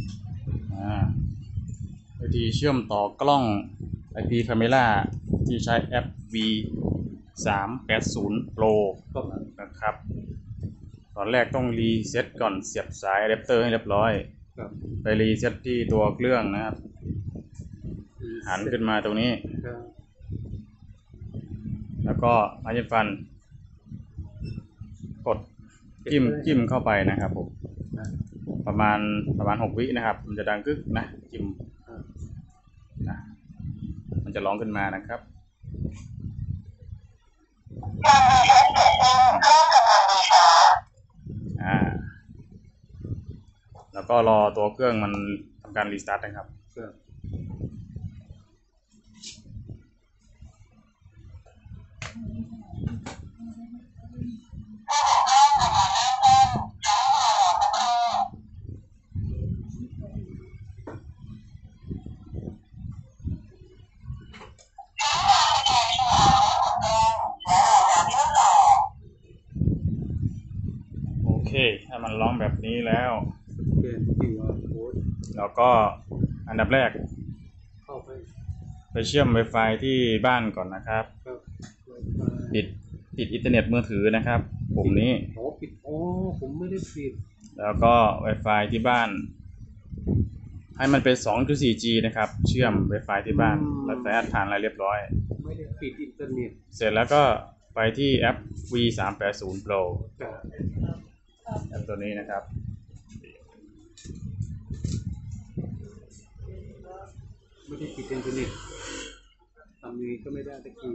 วิธีเชื่อมต่อกล้อง IP Camera ที่ใช้แอป V380 Pro นะครับตอนแรกต้องรีเซ็ตก่อนเสียบสายอะแดปเตอร์ให้เรียบร้อยไปรีเซ็ตที่ตัวเครื่องนะครับหันขึ้นมาตรงนี้แล้วก็ไม้จิ้มฟันกดจิ้มเข้าไปนะครับผมประมาณ6 วินะครับมันจะดังกึกนะจิ้มนะมันจะร้องขึ้นมานะครับแล้วก็รอตัวเครื่องมันทำการรีสตาร์ทนะครับโอเคถ้ามันร้องแบบนี้แล้วเราก็อันดับแรกไปเชื่อม Wi-Fi ที่บ้านก่อนนะครับปิดอินเทอร์เน็ตมือถือนะครับปุ่มนี้ปิดผมไม่ได้ปิดแล้วก็ Wi-Fi ที่บ้านให้มันเป็น 2.4G นะครับเชื่อม Wi-Fi ที่บ้านแล้วใส่ฐานอะไรเรียบร้อยไม่ได้ปิดอินเทอร์เน็ตเสร็จแล้วก็ไปที่แอป V380 Pro แอปตัวนี้นะครับไม่ได้ปิดอินเทอร์เน็ตทำนี้ก็ไม่ได้ตะกี้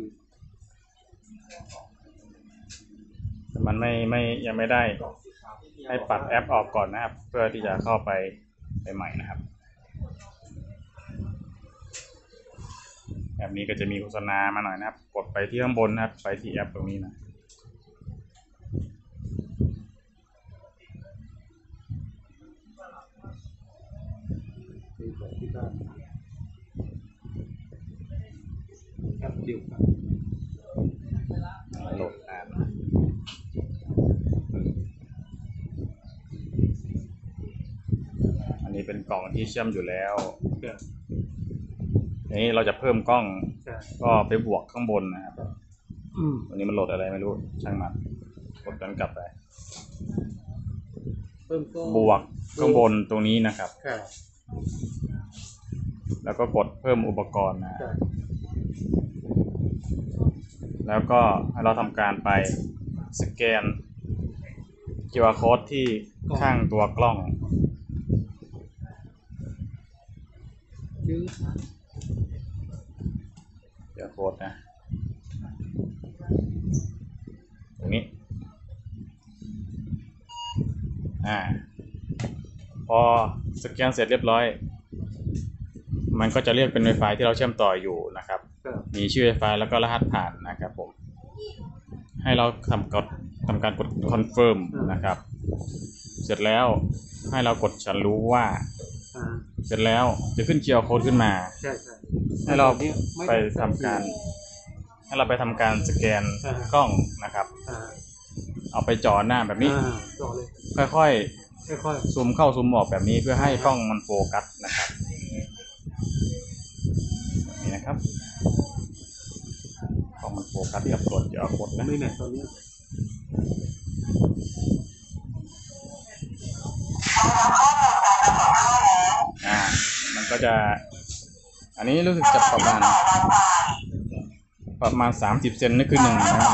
มันยังไม่ได้ให้ปัดแอปออกก่อนนะครับเพื่อที่จะเข้าไปใหม่นะครับแบบนี้ก็จะมีโฆษณามาหน่อยนะครับกดไปที่ข้างบนนะครับไปที่แอปตรงนี้นะแอปเดียวกันโหลดนานอันนี้เป็นกล่องที่เชื่อมอยู่แล้วนี้เราจะเพิ่มกล้องก็ไปบวกข้างบนนะครับวันนี้มันโหลดอะไรไม่รู้ช่างมันกดกันกลับไปบวกข้างบนตรงนี้นะครับแล้วก็กดเพิ่มอุปกรณ์นะแล้วก็ให้เราทำการไปสแกน QR Code ที่ข้างตัวกล้องQR Code นะตรงนี้พอสแกนเสร็จเรียบร้อยมันก็จะเรียกเป็น Wi-Fi ที่เราเชื่อมต่ออยู่นะครับมีชื่อ Wi-Fi แล้วก็รหัสผ่านนะครับผมให้เราทำการกด confirm นะครับเสร็จแล้วให้เรากดฉันรู้ว่าเสร็จแล้วจะขึ้น QR Code ขึ้นมาให้เราไปทำการสแกนกล้องนะครับเอาไปจ่อหน้าแบบนี้ค่อยๆซูมเข้าซูมออกแบบนี้เพื่อให้กล้องมันโฟกัสนะครับนี่นะครับกล้องมันโฟกัสกับตัวQR Codeนะไม่แน่ตอนนี้มันก็จะอันนี้รู้สึกจะประมาณ30 เซนนี่คือ1นะครับ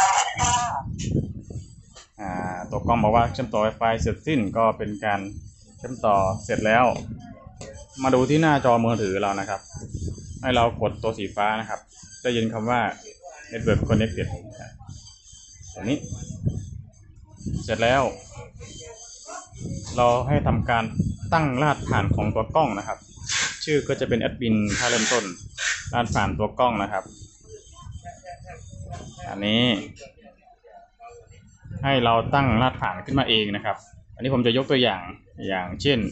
ตัวกล้องบอกว่าเชื่อมต่อ Wi-Fi เสร็จสิ้นก็เป็นการเชื่อมต่อเสร็จแล้วมาดูที่หน้าจอมือถือเรานะครับให้เรากดตัวสีฟ้านะครับได้ยินคำว่า Network Connected ตรงนี้เสร็จแล้วเราให้ทำการตั้งรหัสผ่านของตัวกล้องนะครับชื่อก็จะเป็นแอดมินถ้าเริ่มต้นรหัสผ่านตัวกล้องนะครับอันนี้ให้เราตั้งรหัสผ่านขึ้นมาเองนะครับอันนี้ผมจะยกตัวอย่างเช่น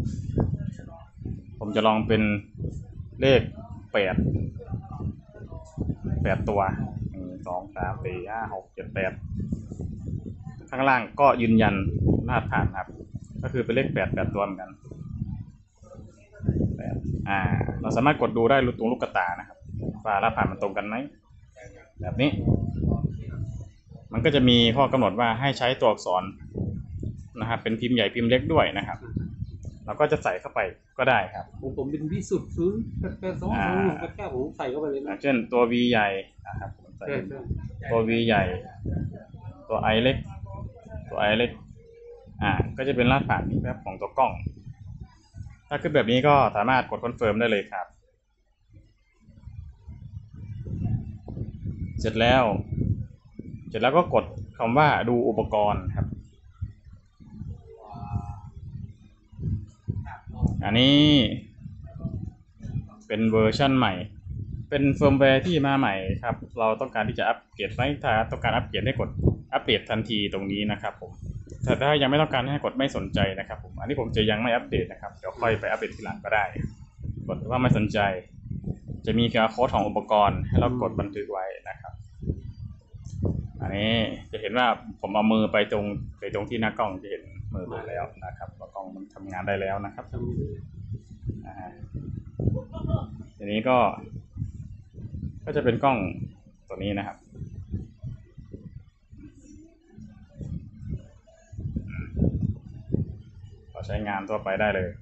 ผมจะลองเป็นเลข8ตัว1 2 3 4 5 6 7 8ข้างล่างก็ยืนยันรหัสผ่านครับก็คือเป็นเลข8ตัวเหมือนกันแบบเราสามารถกดดูได้ตรงลูกตานะครับว่ารหัสผ่านมันตรงกันไหมแบบนี้ มันก็จะมีข้อกำหนดว่าให้ใช้ตัวอักษรนะครับเป็นพิมพ์ใหญ่พิมพ์เล็กด้วยนะครับ เราก็จะใส่เข้าไปก็ได้ครับผมเป็นวิสุทธิ์0822 ผมใส่เข้าไปเลยนะเช่นตัว V ใหญ่นะครับผมใส่ตัว V ใหญ่ ตัว I เล็ก ตัว I เล็กก็จะเป็นรหัสผ่านแบบของตัวกล้อง ถ้าขึ้นแบบนี้ก็สามารถกดคอนเฟิร์มได้เลยครับ เสร็จแล้วก็กดคำว่าดูอุปกรณ์ครับ อันนี้เป็นเวอร์ชั่นใหม่ เป็นเฟิร์มแวร์ที่มาใหม่ครับ เราต้องการที่จะอัปเกรดไหมถ้าต้องการอัปเกรดให้กดอัปเดตทันทีตรงนี้นะครับผมแต่ถ้ายังไม่ต้องการให้กดไม่สนใจนะครับผม อันนี้ผมจะยังไม่อัปเดตนะครับ เดี๋ยวค่อยไปอัปเดตทีหลังก็ได้ กดว่าไม่สนใจ จะมี QR Code ของอุปกรณ์ให้เรากดบันทึกไว้นะครับ อันนี้จะเห็นว่าผมเอามือไปตรงที่หน้ากล้องจะเห็นมือไปแล้วนะครับกล้องมันทำงานได้แล้วนะครับทีนี้ก็จะเป็นกล้องตัวนี้นะครับเราใช้งานทั่วไปได้เลย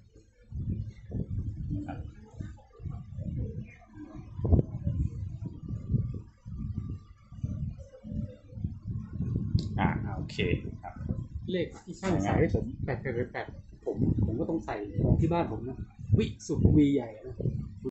โอเคครับเลขที่ช่างใส่ให้ผม888ผมก็ต้องใส่ของที่บ้านผมนะวิสุทธิ์วีใหญ่นะ